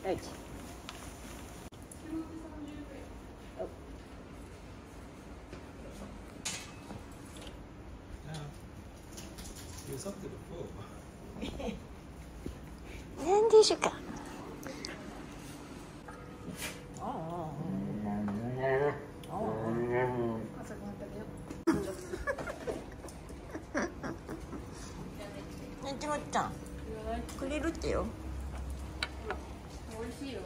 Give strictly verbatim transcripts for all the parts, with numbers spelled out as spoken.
Right. Oh. Yeah. He was up there before. なんでしょうか。ねちごちゃん、くれるってよ。 美味しいよ。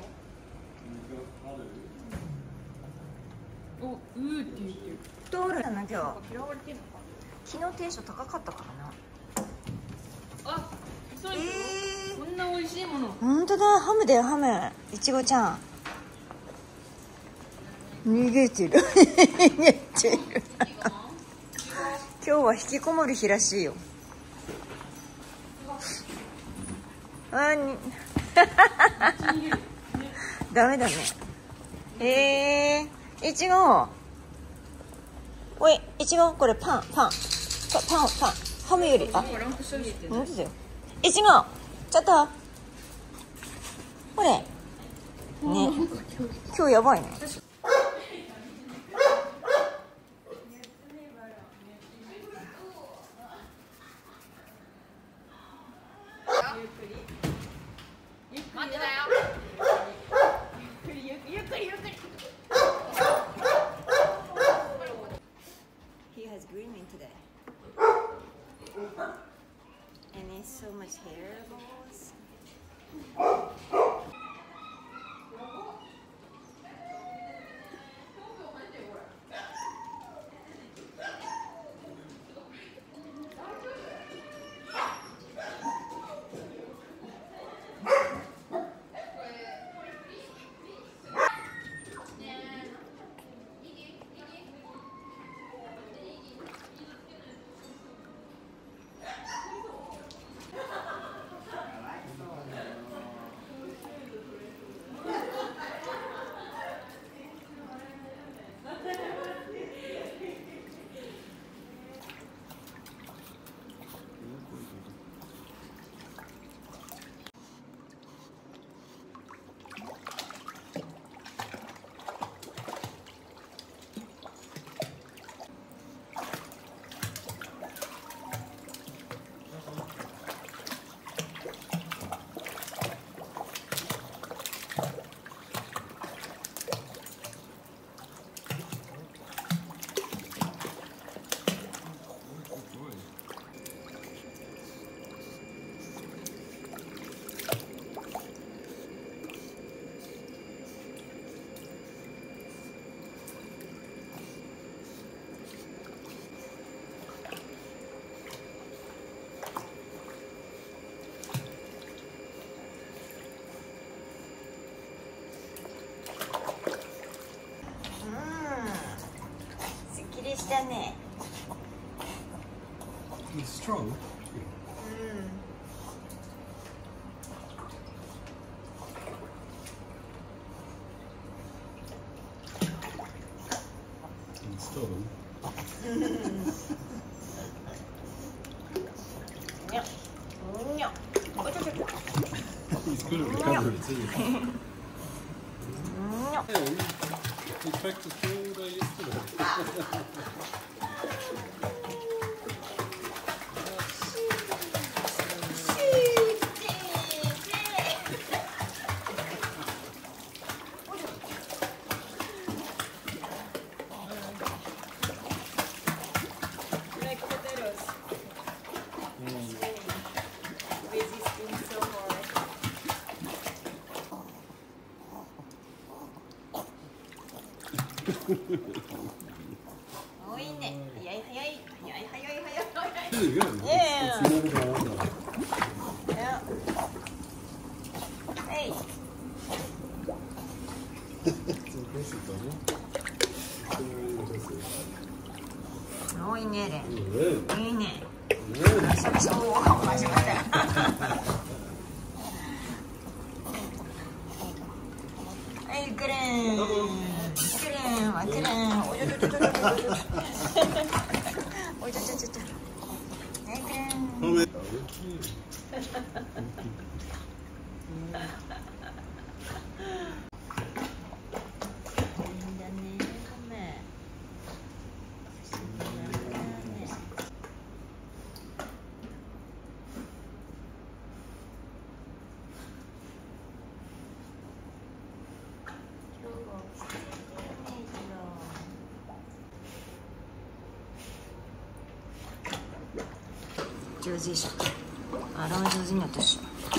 お、うーって言ってる。 どうだな今日。 嫌われてんのか。 昨日テンション高かったからな。 あ、そうよ。 えこんな美味しいもの。 本当だ、ハムだよハム。いちごちゃん。逃げてる逃げてる今日は引きこもる日らしいよ。あにダメだね。えー、いちご。おい、いちご、これパンパンパンパン、ハムより、あ、 ランプショーして本当だよ。いちご、ちょっとこれね、今日やばいね。 待ってだよ。ゆっくりゆっくりゆっくりゆっくり。 He has grooming today. And it's so much hair balls.したね。 He's strong. うん。 He's strong. にゃ。にゃ。おちょちょちょ。 He's good at recovery too. にゃ。 Yeah, we, we practiced all day yesterday. Like potatoes. Mm. Resisting so hard. 多いね。早い早い早い早い早い早い。 Really good. Yeah. It's, it's never gone on though. Yeah. Hey. It's impressive though, yeah? It's really impressive. 多いね、レン。 Good. いいね。 Good. そう、間違えた。はい、クレーン。クレーンはクレーン。おちょちょちょちょちょちょ。おちょちょちょちょ。はい、クレーン。 Oh, yeah. 上手でしょ。あら上手になったし。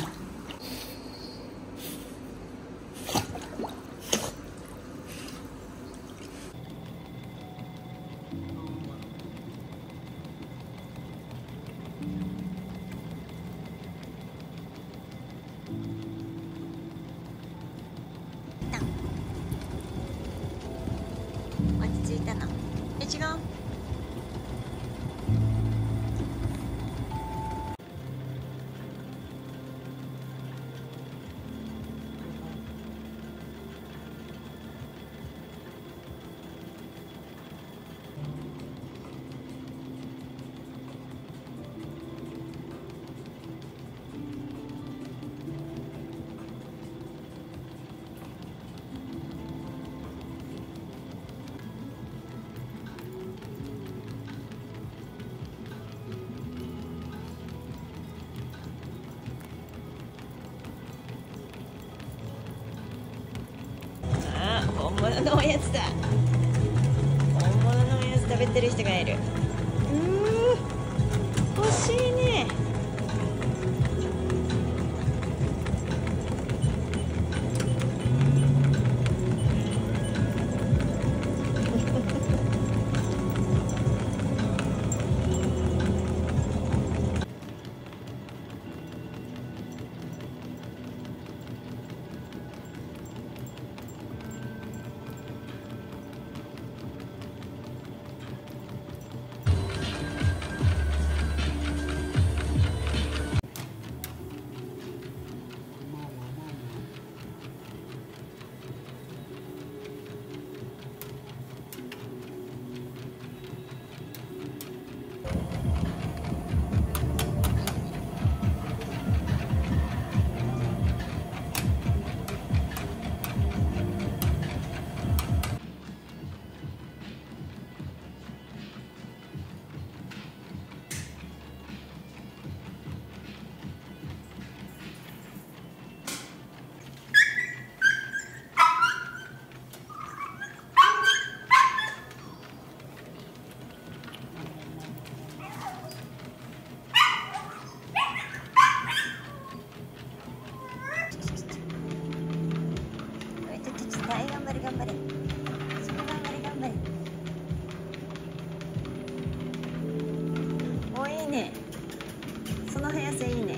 落ち着いたの。え、違う。本物のおやつだ。本物のおやつ食べてる人がいる。うー、欲しいね。はい、頑張れ頑張れ。そこ頑張れ頑張れ。お、いいね。その速さいいね。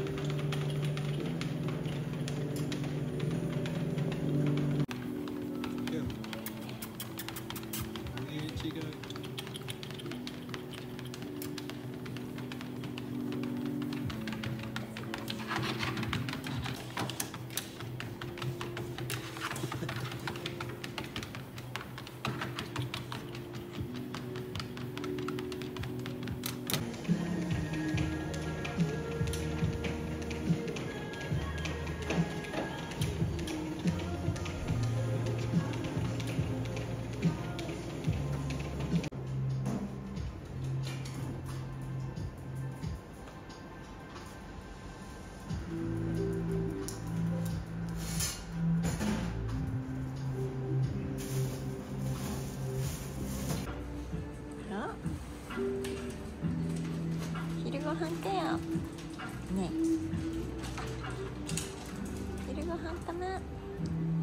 昼ご飯だよ。ね。昼ご飯かな。